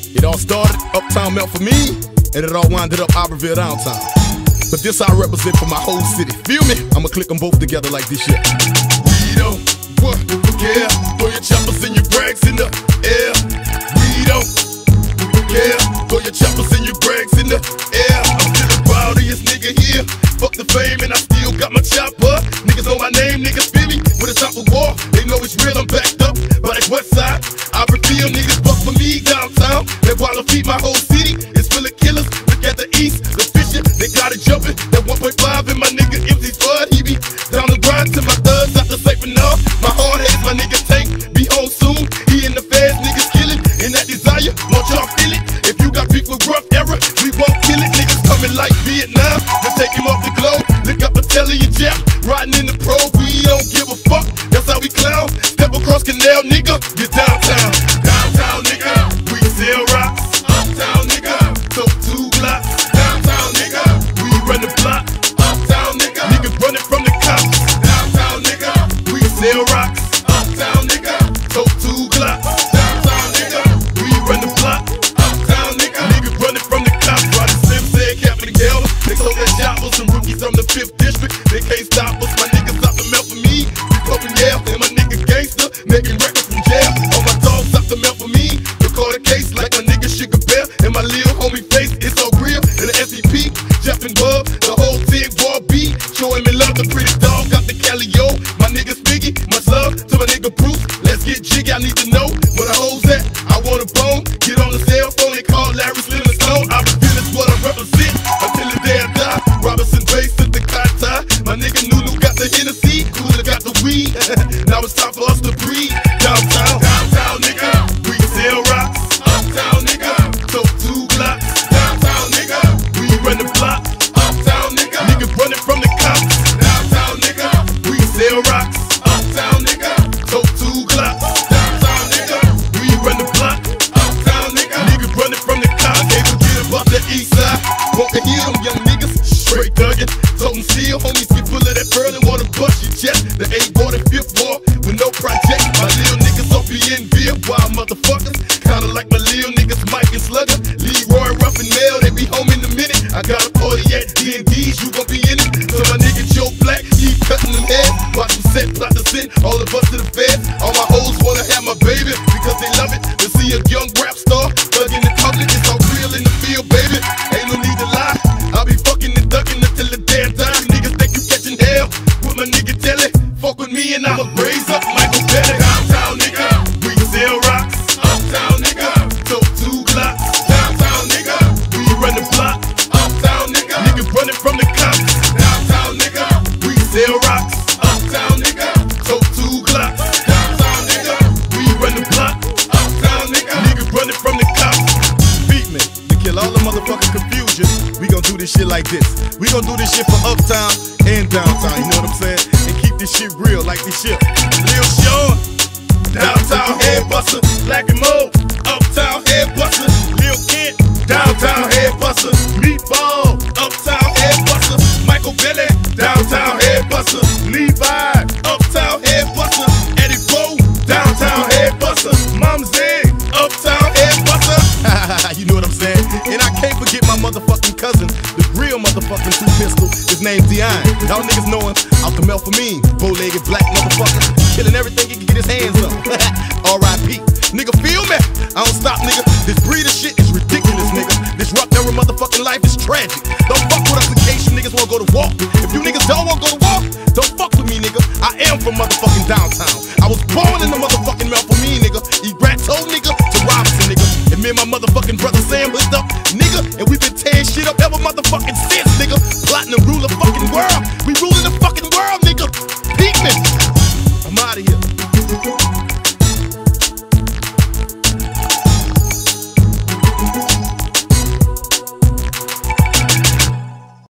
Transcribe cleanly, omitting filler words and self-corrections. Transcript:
It all started uptown Melt for me, and it all winded up Iberville downtown. But this I represent for my whole city. Feel me? I'ma click them both together like this shit. We don't care. Throw your choppers and your brags in the air. We don't care. Throw your choppers and your brags in the air. I'm feeling proud of this nigga here. Fuck the fame and I still got my chopper. Niggas know my name, niggas feel me. When it's time for war, they know it's real. I'm backed up by that west side. Iberville niggas fuck for me downtown. That while I feed my whole city, it's full of killers. Look at the east, the fishing, they got it jumping. That 1.5 and my nigga empty Spud. He be down the grind to my thugs out the safe enough. My hard heads, my nigga Tank, be home soon. He in the feds, niggas killing. And that desire, want y'all feel it. If you got beef with rough era, we won't kill it. Niggas coming like Vietnam, to take him off the globe. Look up the telly and jab, riding in the pro. We don't give a fuck, that's how we clown. Step across canal, nigga, get downtown. Downtown, nigga, we sell rocks. Uptown, nigga, tote 2 glocks. Downtown, nigga, we run the block. Uptown, nigga, niggas running from the cops. Downtown, nigga, we sell rocks. Uptown, nigga, tote 2 glocks. Downtown, nigga, we run the block. Uptown, nigga, niggas running from the cops. Roddy Slim said, Captain Gale, they sold that shop with some rookies from the 5th district. They can't stop us, my niggas out the Melt for me. We pumping Yale, and my nigga Gangsta, making records from jail. All my dogs out the Melt for me. Record a case like my nigga Sugar Bear, and my little homie face, it's so real. And the SEP, Jeff and Bub, the whole Tig War B, showing me love, the pretty dog got the Calio. My nigga Spiggy, much love to my nigga Bruce. Let's get jiggy, I need to know where the hoes at. I want a bone, get on the cell phone and call Larry Slim and Stone. I reveal it's what I represent until the day I die. Robinson Bass at the Kata, my nigga Nunu got the Hennessy, Cooler got the weed. Now it's time for us to breathe. Downtown, downtown nigga, we sell rocks. Uptown nigga, tote 2 glocks. Downtown nigga, we run the block. Uptown nigga, niggas running from the cops. Downtown nigga, we sell rocks. Uptown nigga, tote 2 glocks. Downtown nigga, we run the block. Uptown nigga, niggas running from the cops. Can't forget about the east side. Won't hear them young niggas straight thuggin'. Totin' steel, homies get full of that pearl and wanna bust your chest. The 8th war, the 5th war, with no project. My little niggas off BNV, wild motherfuckers. Kinda like my little niggas Mike and Slugger, Leroy, Ruff and Mel, they be home in a minute. I got a party at D&D's, you gon' be in it. So my nigga Joe Black, he cutting them head. Watch them set, plot to send all of us to the feds. All my hoes wanna have my baby because they love it. To see a young rap star thugging in public, it's all real in the field, baby. Ain't no need to lie. I'll be fucking and ducking until the day I die. Niggas think you catching hell with my nigga Telly. Fuck with me and I'ma raise up Michael Belly. Downtown nigga, we sell rocks. Uptown nigga, tote 2 glocks. Downtown nigga, we run the block. Uptown nigga, niggas running from the cops. Downtown nigga, we sell rocks. Uptown nigga, tote 2 glocks. Downtown nigga, we run the block. Uptown nigga, niggas running from the cops. Beat me to kill all the motherfucking confusion. We gon' do this shit like this. We gon' do this shit for uptown and downtown. You know what I'm saying? And keep this shit real like this shit. Lil Sean, downtown head buster. Black and Mo, uptown head buster. Lil Kent, downtown head buster. Meatball, uptown head buster. Michael Belly, downtown head buster. Levi, uptown head buster. Eddie Bo, downtown head buster. Momzee, uptown head buster. You know what I'm saying? And I can't forget my motherfucking cousin, the real motherfucking 2 pistol. His name's Dion. Y'all niggas know him out the Melt for me. Bow-legged black motherfucker, killing everything he can get his hands on. R.I.P. Nigga, feel me? I don't stop, nigga. This breed of shit is ridiculous, nigga. This rough era motherfucking life is tragic. Don't fuck with us in case you niggas wanna go to war. If you niggas don't wanna go to war, don't fuck with me, nigga. I am from motherfucking downtown. I was born in the motherfucking Melt for me, nigga. Egratto, nigga, to Robinson, nigga. And me and my motherfucking brother Sam hooked up, nigga. And we been tearing shit up ever motherfucking since, nigga. Plotting to rule the fucking world. We ruling the fucking world, nigga. Peek me. I'm out of here.